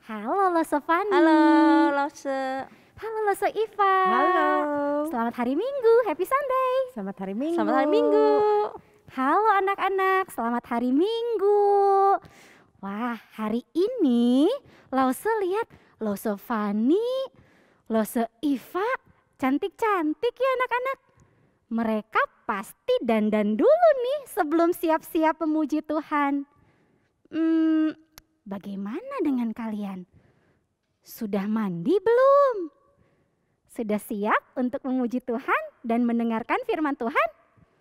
Halo Lose Fani. Halo Lose. Halo Lose Iva. Halo. Selamat hari Minggu, Happy Sunday. Selamat hari Minggu. Selamat hari Minggu. Halo anak-anak, selamat hari Minggu. Wah, hari ini Lose lihat Lose Fani, Lose Iva, cantik-cantik ya anak-anak. Mereka pasti dandan dulu nih sebelum siap-siap memuji Tuhan. Bagaimana dengan kalian? Sudah mandi belum? Sudah siap untuk memuji Tuhan dan mendengarkan firman Tuhan?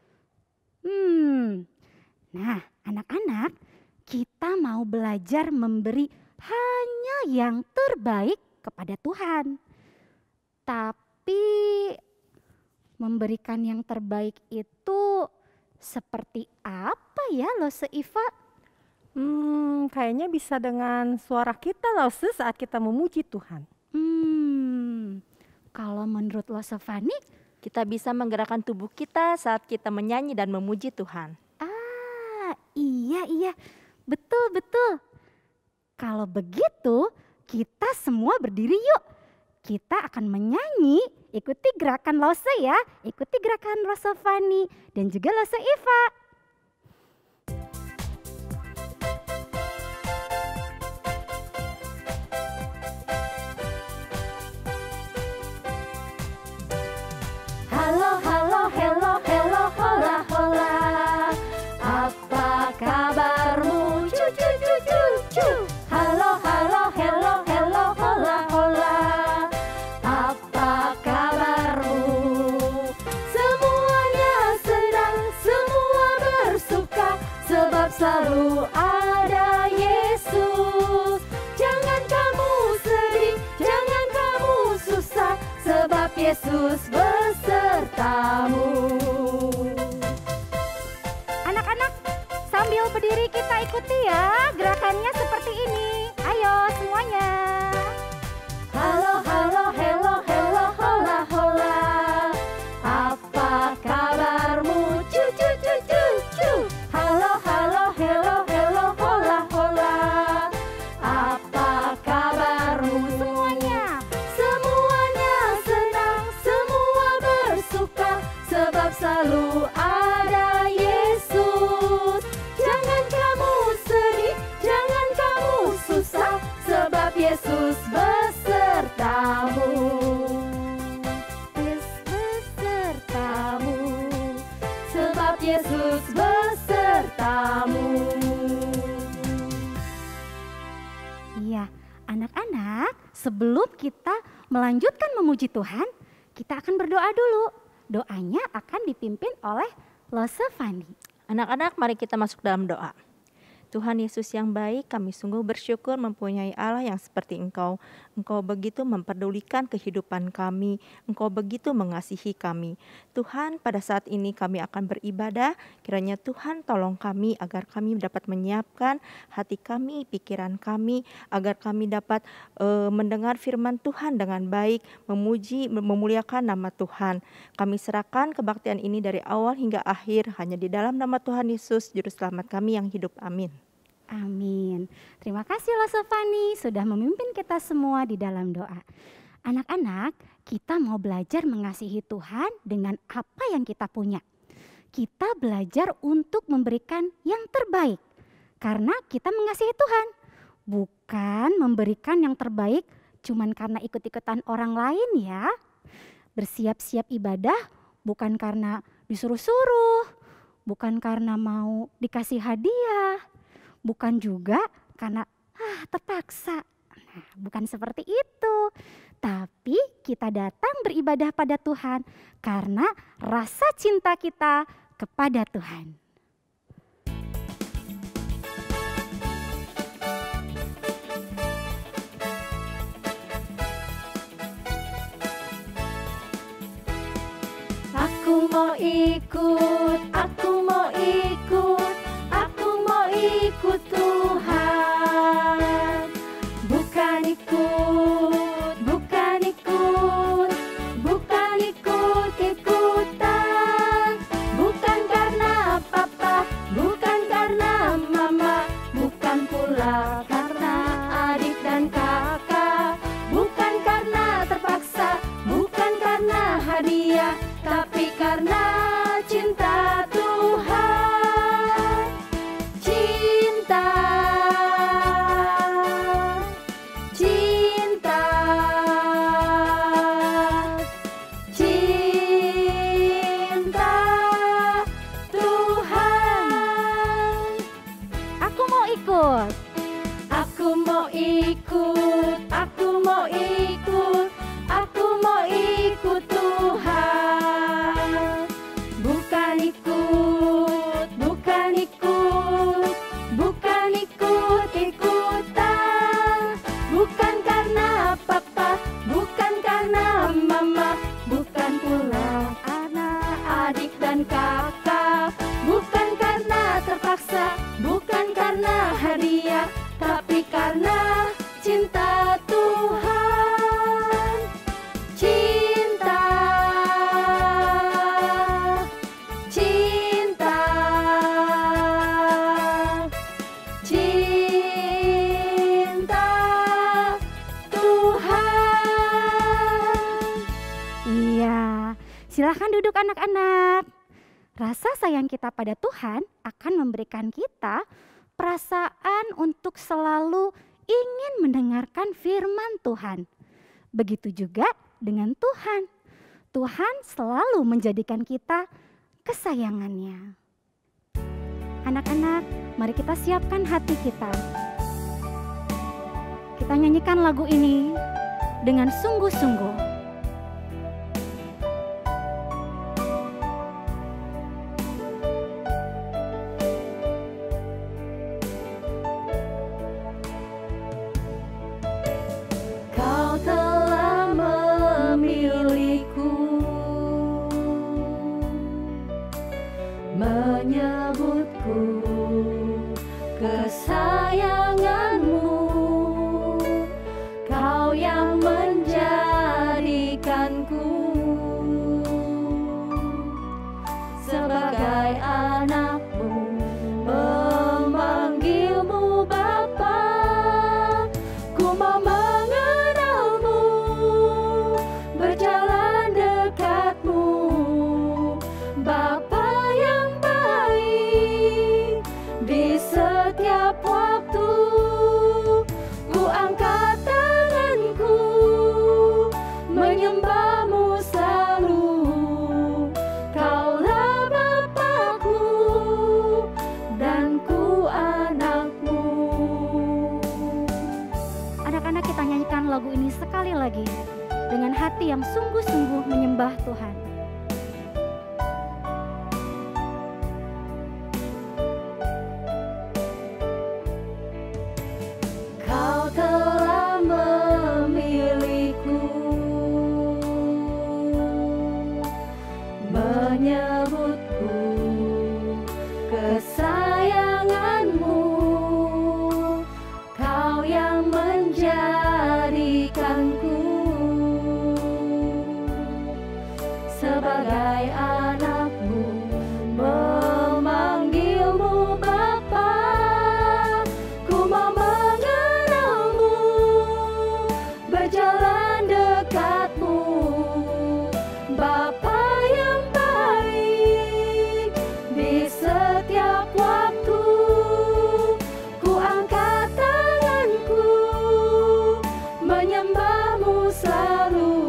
Nah, anak-anak, kita mau belajar memberi hanya yang terbaik kepada Tuhan. Tapi memberikan yang terbaik itu seperti apa ya Lose Iva? Kayaknya bisa dengan suara kita Lose saat kita memuji Tuhan. Kalau menurut Lose Fani, Kita bisa menggerakkan tubuh kita saat kita menyanyi dan memuji Tuhan. iya, betul. Kalau begitu, kita semua berdiri yuk. Kita akan menyanyi, ikuti gerakan Lose ya, ikuti gerakan Lose Fani dan juga Lose Iva. Halo, hello, hola, hola. Apa kabarmu? Cu. Halo, hello, hola, hola. Apa kabarmu? Semuanya senang, semua bersuka, sebab selalu ada Yesus. Jangan kamu sedih, jangan kamu susah, sebab Yesus besertamu. Anak-anak, sambil berdiri kita ikuti ya gerakannya seperti ini. Ayo semuanya. Halo, hello, hola, hola. Apa kabarmu? Cu. Halo, hello, hola, hola. Apa kabarmu? Semuanya. Semuanya senang, semua bersuka, sebab selalu ada Yesus. Jangan kamu sedih, jangan kamu susah, sebab Yesus besertamu. Besertamu, sebab Yesus besertamu. Iya, anak-anak, sebelum kita melanjutkan memuji Tuhan, kita akan berdoa dulu. Doanya akan dipimpin oleh Lose Fani. Anak-anak, mari kita masuk dalam doa. Tuhan Yesus yang baik, kami sungguh bersyukur mempunyai Allah yang seperti Engkau. Engkau begitu memperdulikan kehidupan kami, Engkau begitu mengasihi kami. Tuhan, pada saat ini kami akan beribadah, kiranya Tuhan tolong kami agar kami dapat menyiapkan hati kami, pikiran kami, agar kami dapat mendengar firman Tuhan dengan baik, memuji, memuliakan nama Tuhan. Kami serahkan kebaktian ini dari awal hingga akhir, hanya di dalam nama Tuhan Yesus, Juru Selamat kami yang hidup. Amin. Amin. Terima kasih Lose Fani sudah memimpin kita semua di dalam doa. Anak-anak, kita mau belajar mengasihi Tuhan dengan apa yang kita punya. Kita belajar untuk memberikan yang terbaik karena kita mengasihi Tuhan. Bukan memberikan yang terbaik cuman karena ikut-ikutan orang lain ya. Bersiap-siap ibadah bukan karena disuruh-suruh, bukan karena mau dikasih hadiah, bukan juga karena terpaksa. Nah, bukan seperti itu. Tapi kita datang beribadah pada Tuhan karena rasa cinta kita kepada Tuhan. Aku mau ikut, aku mau ikut, aku mau ikut Tuhan. Bukan ikut, bukan ikut, bukan ikut-ikutan. Bukan karena papa, bukan karena mama, bukan pula karena adik dan kakak. Dia, tapi karena cinta Tuhan. Cinta, cinta, cinta Tuhan. Iya, silakan duduk anak-anak. Rasa sayang kita pada Tuhan akan memberikan kita perasaan untuk selalu ingin mendengarkan firman Tuhan. Begitu juga dengan Tuhan. Tuhan selalu menjadikan kita kesayangannya. Anak-anak, mari kita siapkan hati kita. Kita nyanyikan lagu ini dengan sungguh-sungguh. Kau telah memilihku, menyebutku kesayanganmu. Kau yang menjadikanku sebagai anakmu, memanggilmu Bapa. Ku mau mengenalmu, berjalan dekatmu, Bapa yang baik. Di setiap waktu ku angkat tanganku, menyembahmu selalu. Kaulah Bapakku dan ku anakmu. Anak-anak, kita nyanyikan lagu ini sekali lagi dengan hati yang sungguh-sungguh menyembah Tuhan. Kau telah memilihku, menyebutku kesayanganmu. Kau yang menjadikanku sebagai anakmu, memanggilmu Bapa. Ku mau mengenalmu, berjalan dekatmu, Bapa yang baik. Di setiap waktu ku angkat tanganku, menyembahmu selalu.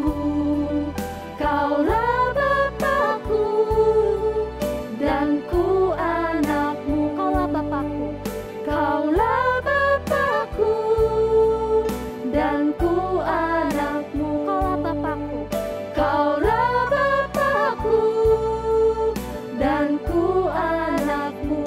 Kaulah Bapakku dan ku anakmu. Kaulah Bapakku. Kaulah Bapakku dan ku anakmu. Kaulah Bapakku. Kaulah Bapakku dan ku anakmu.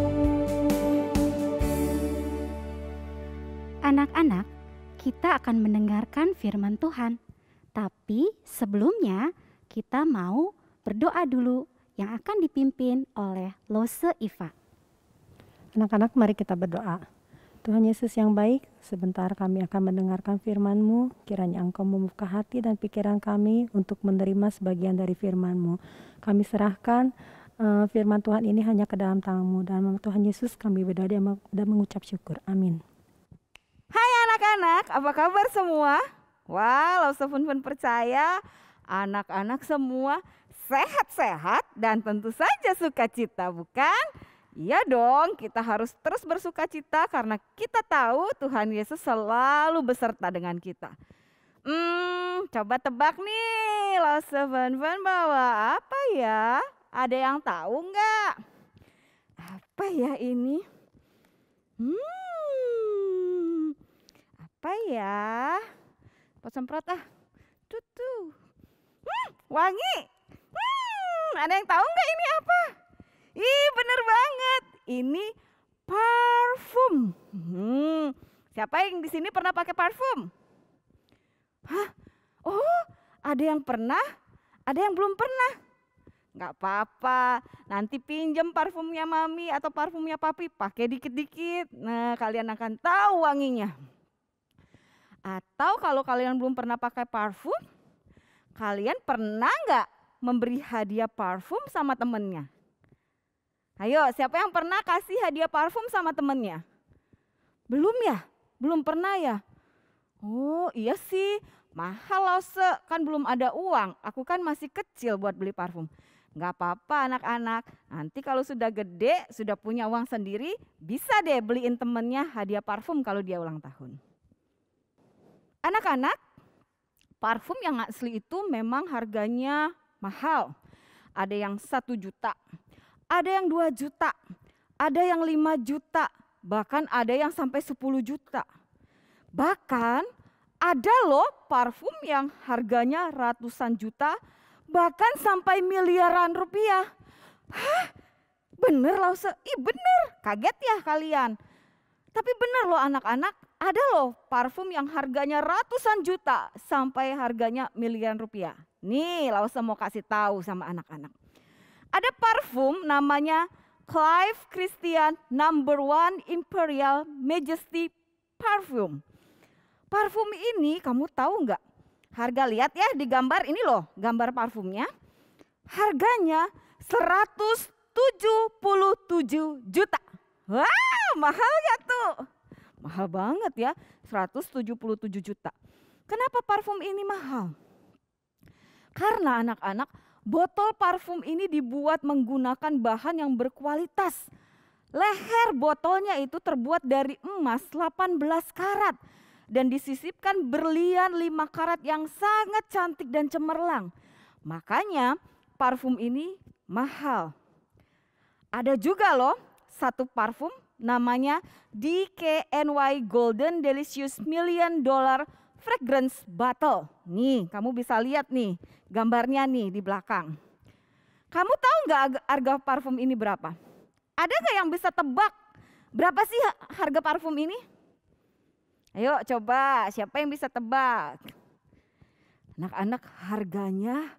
Anak-anak, kita akan mendengarkan firman Tuhan. Tapi sebelumnya kita mau berdoa dulu yang akan dipimpin oleh Lose Iva. Anak-anak, mari kita berdoa. Tuhan Yesus yang baik, sebentar kami akan mendengarkan firman-Mu. Kiranya Engkau membuka hati dan pikiran kami untuk menerima sebagian dari firman-Mu. Kami serahkan firman Tuhan ini hanya ke dalam tangan-Mu. Dalam nama Tuhan Yesus kami berdoa dan mengucap syukur. Amin. Hai anak-anak, apa kabar semua? Wah, Lause Fun percaya anak-anak semua sehat-sehat dan tentu saja sukacita, bukan? Iya dong, kita harus terus bersukacita karena kita tahu Tuhan Yesus selalu beserta dengan kita. Coba tebak nih, Lause Fun bawa apa ya? Ada yang tahu nggak? Apa ya ini? Apa ya? Semprot tuh. Wangi. Ada yang tahu nggak ini apa? Ih, bener banget. Ini parfum. Siapa yang di sini pernah pakai parfum? Hah? Oh, ada yang pernah, ada yang belum pernah. Nggak apa-apa, nanti pinjem parfumnya mami atau parfumnya papi, pakai dikit-dikit. Nah, kalian akan tahu wanginya. Atau kalau kalian belum pernah pakai parfum, kalian pernah nggak memberi hadiah parfum sama temennya? Ayo, siapa yang pernah kasih hadiah parfum sama temennya? Belum ya? Belum pernah ya? Oh iya sih, mahal loh kan belum ada uang. Aku kan masih kecil buat beli parfum. Nggak apa-apa anak-anak, nanti kalau sudah gede, sudah punya uang sendiri, bisa deh beliin temennya hadiah parfum kalau dia ulang tahun. Anak-anak, parfum yang asli itu memang harganya mahal. Ada yang 1 juta, ada yang 2 juta, ada yang 5 juta, bahkan ada yang sampai 10 juta. Bahkan ada loh parfum yang harganya ratusan juta, bahkan sampai miliaran rupiah. Hah? Bener loh, bener, kaget ya kalian. Tapi bener loh anak-anak, ada loh parfum yang harganya ratusan juta sampai harganya miliaran rupiah. Nih Lause mau kasih tahu sama anak-anak. Ada parfum namanya Clive Christian No. 1 Imperial Majesty Parfum. Parfum ini kamu tahu nggak? Harga, lihat ya di gambar ini loh, gambar parfumnya. Harganya 177 juta. Wah, mahal ya tuh? Mahal banget ya, 177 juta. Kenapa parfum ini mahal? Karena anak-anak, botol parfum ini dibuat menggunakan bahan yang berkualitas. Leher botolnya itu terbuat dari emas 18 karat. Dan disisipkan berlian 5 karat yang sangat cantik dan cemerlang. Makanya parfum ini mahal. Ada juga loh satu parfum namanya DKNY Golden Delicious $1 Million Fragrance Bottle. Nih kamu bisa lihat nih gambarnya nih di belakang. Kamu tahu nggak harga parfum ini berapa? Ada nggak yang bisa tebak berapa sih harga parfum ini? Ayo coba, siapa yang bisa tebak? Anak-anak, harganya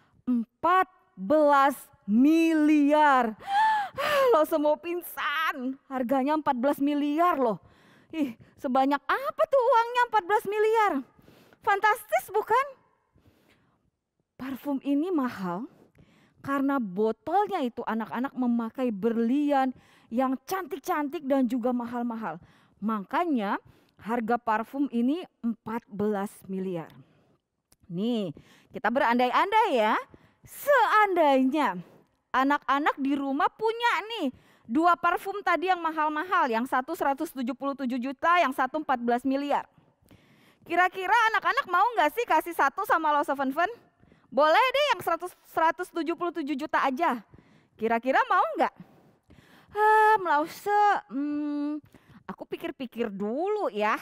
14 miliar. Lo semua pingsan, harganya 14 miliar loh. Ih, sebanyak apa tuh uangnya 14 miliar? Fantastis bukan? Parfum ini mahal karena botolnya itu anak-anak memakai berlian yang cantik-cantik dan juga mahal-mahal. Makanya harga parfum ini 14 miliar. Nih, kita berandai-andai ya. Seandainya anak-anak di rumah punya nih 2 parfum tadi yang mahal-mahal, yang satu 177 juta, yang satu 14 miliar. Kira-kira anak-anak mau nggak sih kasih satu sama Lause Fun Fun? Boleh deh yang 177 juta aja. Kira-kira mau nggak? Lause, aku pikir-pikir dulu ya.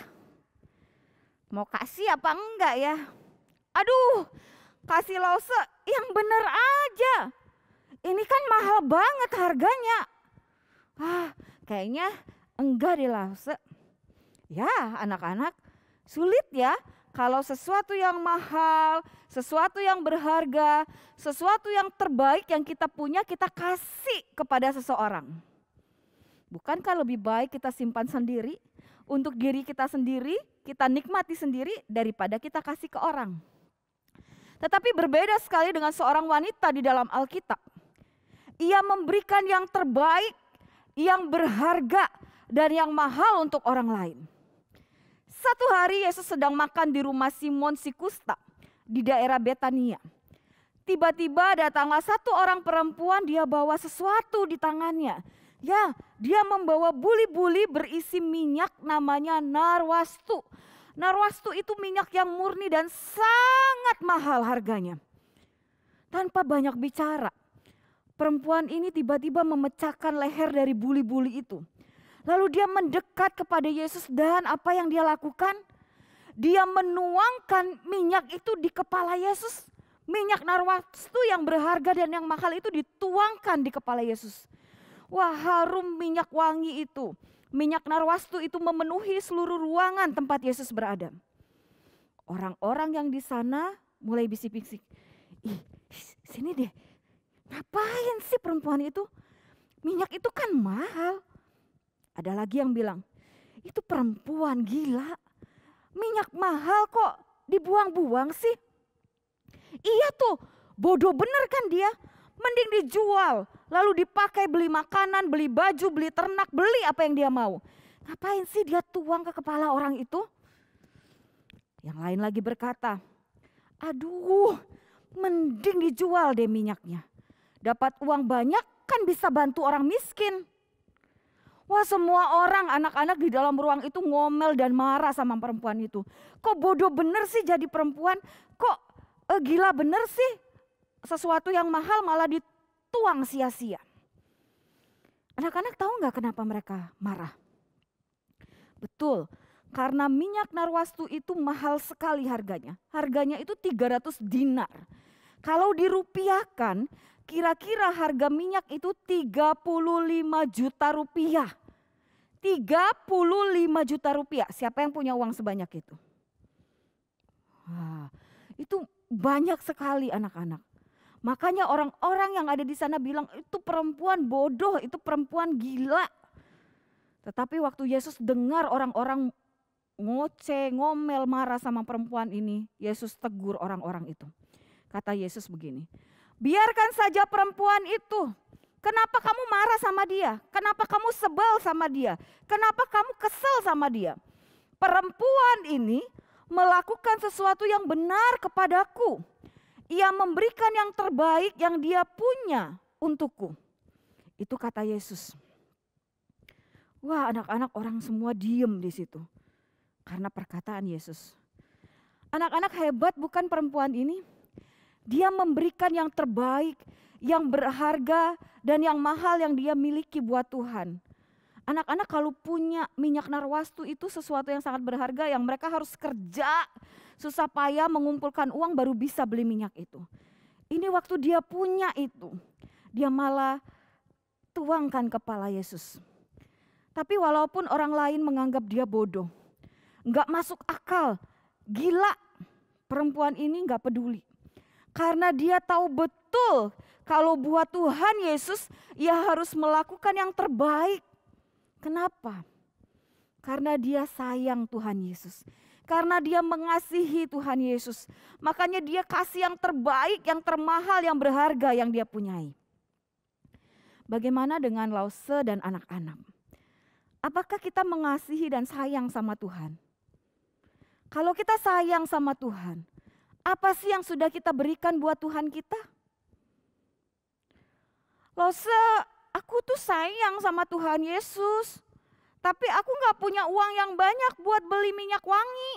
Mau kasih apa enggak ya? Aduh, kasih Lause yang bener aja. Ini kan mahal banget harganya. Kayaknya enggak deh Lause. Ya anak-anak, sulit ya kalau sesuatu yang mahal, sesuatu yang berharga, sesuatu yang terbaik yang kita punya kita kasih kepada seseorang. Bukankah lebih baik kita simpan sendiri untuk diri kita sendiri, kita nikmati sendiri daripada kita kasih ke orang. Tetapi berbeda sekali dengan seorang wanita di dalam Alkitab. Ia memberikan yang terbaik, yang berharga dan yang mahal untuk orang lain. Satu hari Yesus sedang makan di rumah Simon si Kusta di daerah Betania. Tiba-tiba datanglah satu orang perempuan, dia bawa sesuatu di tangannya. Ya, dia membawa buli-buli berisi minyak namanya narwastu. Narwastu itu minyak yang murni dan sangat mahal harganya. Tanpa banyak bicara, perempuan ini tiba-tiba memecahkan leher dari buli-buli itu. Lalu dia mendekat kepada Yesus dan apa yang dia lakukan? Dia menuangkan minyak itu di kepala Yesus. Minyak narwastu yang berharga dan yang mahal itu dituangkan di kepala Yesus. Wah, harum minyak wangi itu. Minyak narwastu itu memenuhi seluruh ruangan tempat Yesus berada. Orang-orang yang di sana mulai bisik-bisik. Ih, sini deh. Ngapain sih perempuan itu? Minyak itu kan mahal. Ada lagi yang bilang, itu perempuan gila. Minyak mahal kok dibuang-buang sih. Iya tuh, bodoh bener kan dia. Mending dijual, lalu dipakai beli makanan, beli baju, beli ternak, beli apa yang dia mau. Ngapain sih dia tuang ke kepala orang itu? Yang lain lagi berkata, aduh, mending dijual deh minyaknya. Dapat uang banyak kan bisa bantu orang miskin. Wah, semua orang, anak-anak di dalam ruang itu ngomel dan marah sama perempuan itu. Kok bodoh bener sih jadi perempuan? Kok gila bener sih? Sesuatu yang mahal malah dituang sia-sia. Anak-anak tahu nggak kenapa mereka marah? Betul, karena minyak narwastu itu mahal sekali harganya. Harganya itu 300 dinar. Kalau dirupiahkan, kira-kira harga minyak itu 35 juta rupiah. 35 juta rupiah. Siapa yang punya uang sebanyak itu? Wah, itu banyak sekali anak-anak. Makanya orang-orang yang ada di sana bilang itu perempuan bodoh, itu perempuan gila. Tetapi waktu Yesus dengar orang-orang ngoceh, ngomel, marah sama perempuan ini, Yesus tegur orang-orang itu. Kata Yesus begini, biarkan saja perempuan itu. Kenapa kamu marah sama dia? Kenapa kamu sebel sama dia? Kenapa kamu kesel sama dia? Perempuan ini melakukan sesuatu yang benar kepadaku. Ia memberikan yang terbaik yang dia punya untukku. Itu kata Yesus. Wah, anak-anak orang semua diem di situ. Karena perkataan Yesus. Anak-anak hebat bukan perempuan ini? Dia memberikan yang terbaik, yang berharga dan yang mahal yang dia miliki buat Tuhan. Anak-anak kalau punya minyak narwastu itu sesuatu yang sangat berharga yang mereka harus kerja susah payah mengumpulkan uang baru bisa beli minyak itu. Ini waktu dia punya itu, dia malah tuangkan kepala Yesus. Tapi walaupun orang lain menganggap dia bodoh, nggak masuk akal, gila, perempuan ini nggak peduli. Karena dia tahu betul kalau buat Tuhan Yesus, ia harus melakukan yang terbaik. Kenapa? Karena dia sayang Tuhan Yesus. Karena dia mengasihi Tuhan Yesus. Makanya dia kasih yang terbaik, yang termahal, yang berharga yang dia punyai. Bagaimana dengan Lause dan anak-anak? Apakah kita mengasihi dan sayang sama Tuhan? Kalau kita sayang sama Tuhan, apa sih yang sudah kita berikan buat Tuhan kita? Lause, aku tuh sayang sama Tuhan Yesus. Tapi aku gak punya uang yang banyak buat beli minyak wangi.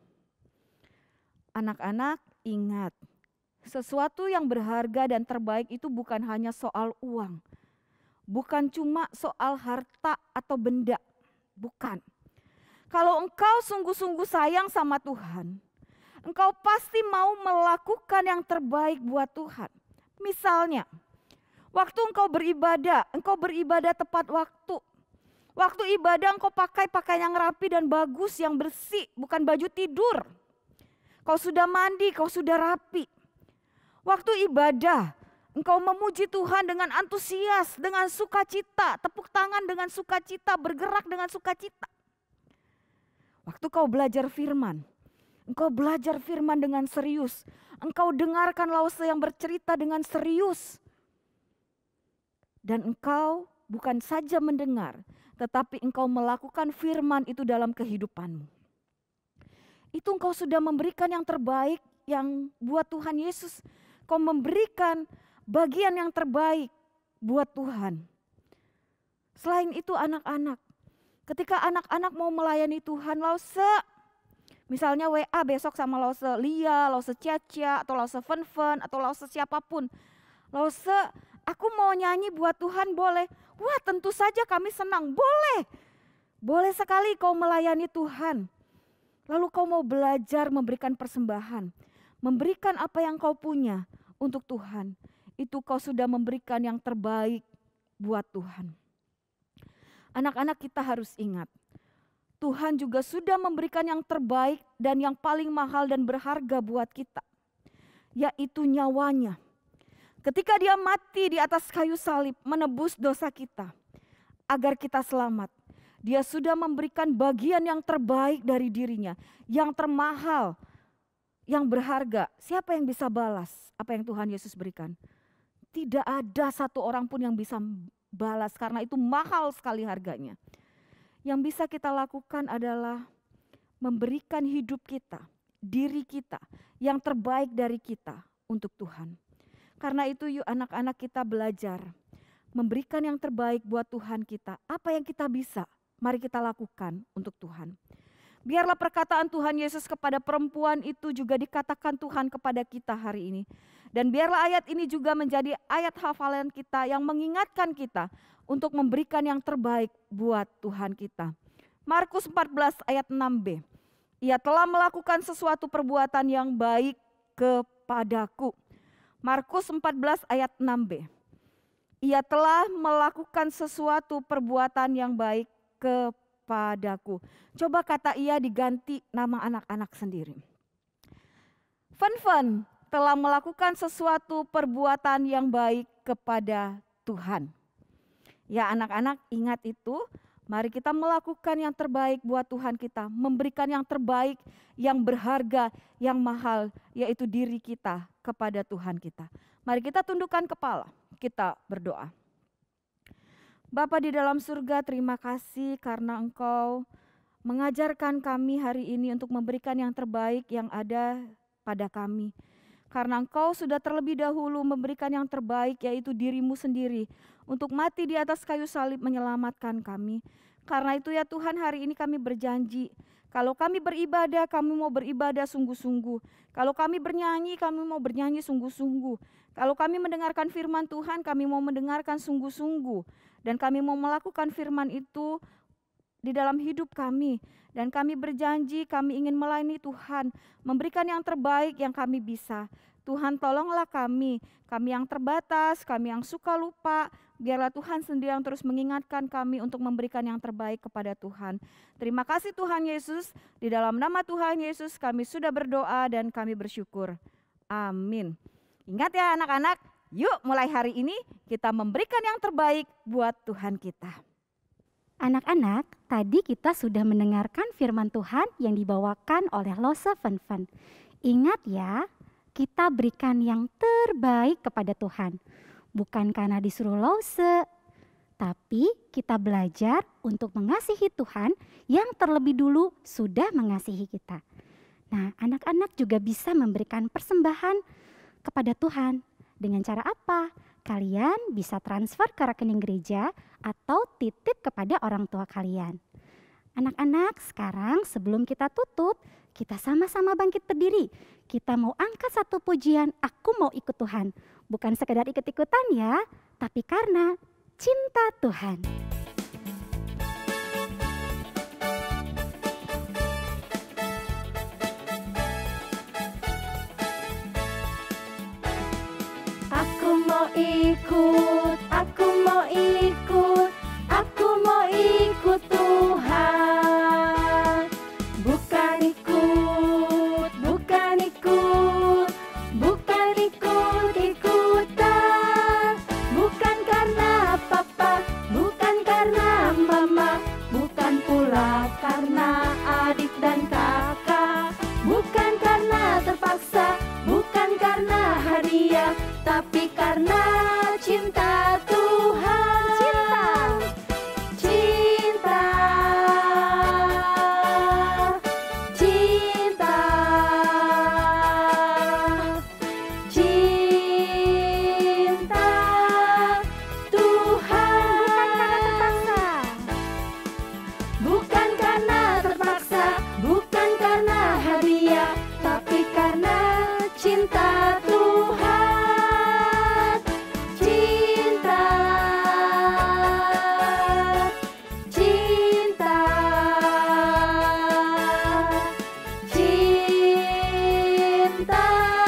Anak-anak ingat, sesuatu yang berharga dan terbaik itu bukan hanya soal uang. Bukan cuma soal harta atau benda, bukan. Kalau engkau sungguh-sungguh sayang sama Tuhan, engkau pasti mau melakukan yang terbaik buat Tuhan. Misalnya, waktu engkau beribadah tepat waktu. Waktu ibadah engkau pakai pakaian yang rapi dan bagus, yang bersih, bukan baju tidur. Kau sudah mandi, kau sudah rapi. Waktu ibadah, engkau memuji Tuhan dengan antusias, dengan sukacita, tepuk tangan dengan sukacita, bergerak dengan sukacita. Waktu kau belajar firman, engkau belajar firman dengan serius. Engkau dengarkan Lause yang bercerita dengan serius. Dan engkau bukan saja mendengar, tetapi engkau melakukan firman itu dalam kehidupanmu. Itu engkau sudah memberikan yang terbaik yang buat Tuhan Yesus. Kau memberikan bagian yang terbaik buat Tuhan. Selain itu anak-anak, ketika anak-anak mau melayani Tuhan, Lause, misalnya WA besok sama Lause Lia, Lause Caca, atau Lause Fen-Fen, atau Lause siapapun. Lause, aku mau nyanyi buat Tuhan, boleh? Wah, tentu saja kami senang, boleh. Boleh sekali kau melayani Tuhan. Lalu kau mau belajar memberikan persembahan. Memberikan apa yang kau punya untuk Tuhan. Itu kau sudah memberikan yang terbaik buat Tuhan. Anak-anak kita harus ingat, Tuhan juga sudah memberikan yang terbaik dan yang paling mahal dan berharga buat kita. Yaitu nyawanya. Ketika dia mati di atas kayu salib menebus dosa kita agar kita selamat. Dia sudah memberikan bagian yang terbaik dari dirinya, yang termahal, yang berharga. Siapa yang bisa balas apa yang Tuhan Yesus berikan? Tidak ada satu orang pun yang bisa balas karena itu mahal sekali harganya. Yang bisa kita lakukan adalah memberikan hidup kita, diri kita, yang terbaik dari kita untuk Tuhan. Karena itu yuk anak-anak kita belajar memberikan yang terbaik buat Tuhan kita. Apa yang kita bisa, mari kita lakukan untuk Tuhan. Biarlah perkataan Tuhan Yesus kepada perempuan itu juga dikatakan Tuhan kepada kita hari ini. Dan biarlah ayat ini juga menjadi ayat hafalan kita yang mengingatkan kita untuk memberikan yang terbaik buat Tuhan kita. Markus 14 ayat 6b. Ia telah melakukan sesuatu perbuatan yang baik kepadaku. Markus 14 ayat 6b. Ia telah melakukan sesuatu perbuatan yang baik kepadaku. Coba kata ia diganti nama anak-anak sendiri. Fen telah melakukan sesuatu perbuatan yang baik kepada Tuhan. Ya anak-anak ingat itu, mari kita melakukan yang terbaik buat Tuhan kita. Memberikan yang terbaik, yang berharga, yang mahal, yaitu diri kita kepada Tuhan kita. Mari kita tundukkan kepala, kita berdoa. Bapa di dalam surga, terima kasih karena Engkau mengajarkan kami hari ini untuk memberikan yang terbaik yang ada pada kami. Karena Engkau sudah terlebih dahulu memberikan yang terbaik, yaitu dirimu sendiri, untuk mati di atas kayu salib menyelamatkan kami. Karena itu ya Tuhan, hari ini kami berjanji, kalau kami beribadah, kami mau beribadah sungguh-sungguh. Kalau kami bernyanyi, kami mau bernyanyi sungguh-sungguh. Kalau kami mendengarkan firman Tuhan, kami mau mendengarkan sungguh-sungguh. Dan kami mau melakukan firman itu di dalam hidup kami. Dan kami berjanji kami ingin melayani Tuhan, memberikan yang terbaik yang kami bisa. Tuhan tolonglah kami yang terbatas, kami yang suka lupa. Biarlah Tuhan sendiri yang terus mengingatkan kami untuk memberikan yang terbaik kepada Tuhan. Terima kasih Tuhan Yesus, di dalam nama Tuhan Yesus kami sudah berdoa dan kami bersyukur. Amin. Ingat ya anak-anak, yuk mulai hari ini kita memberikan yang terbaik buat Tuhan kita. Anak-anak, tadi kita sudah mendengarkan firman Tuhan yang dibawakan oleh Lose Fen. Ingat ya, kita berikan yang terbaik kepada Tuhan. Bukan karena disuruh Lose, tapi kita belajar untuk mengasihi Tuhan yang terlebih dulu sudah mengasihi kita. Nah, anak-anak juga bisa memberikan persembahan kepada Tuhan. Dengan cara apa? Kalian bisa transfer ke rekening gereja atau titip kepada orang tua kalian. Anak-anak, sekarang sebelum kita tutup, kita sama-sama bangkit berdiri. Kita mau angkat satu pujian, aku mau ikut Tuhan. Bukan sekedar ikut-ikutan ya, tapi karena cinta Tuhan. Aku mau ikut, aku mau ikut, aku mau ikut Tuhan. Bukan ikut, bukan ikut, bukan ikut-ikutan. Bukan karena papa, bukan karena mama, bukan pula karena adik dan kakak. Bukan karena terpaksa, bukan karena hadiah, tapi karena cinta Tuhan. Cinta, cinta, cinta Tuhan. Bukan karena terpaksa, bukan karena hadiah, tapi karena cinta Tuhan. Cinta, cinta, cinta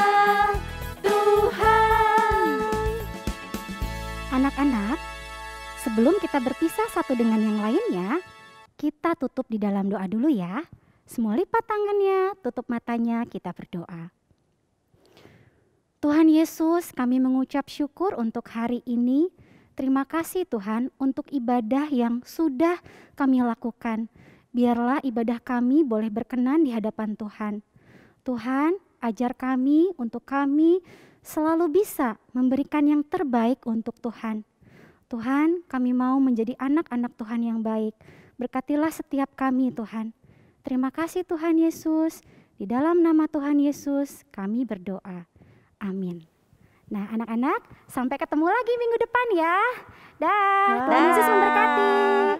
Tuhan. Anak-anak, sebelum kita berpisah satu dengan yang lainnya, kita tutup di dalam doa dulu ya. Semua lipat tangannya, tutup matanya, kita berdoa. Tuhan Yesus, kami mengucap syukur untuk hari ini. Terima kasih Tuhan untuk ibadah yang sudah kami lakukan. Biarlah ibadah kami boleh berkenan di hadapan Tuhan. Tuhan, ajar kami untuk kami selalu bisa memberikan yang terbaik untuk Tuhan. Tuhan, kami mau menjadi anak-anak Tuhan yang baik. Berkatilah setiap kami Tuhan. Terima kasih Tuhan Yesus. Di dalam nama Tuhan Yesus kami berdoa. Amin. Nah anak-anak, sampai ketemu lagi minggu depan ya. Dah, Tuhan Yesus memberkati.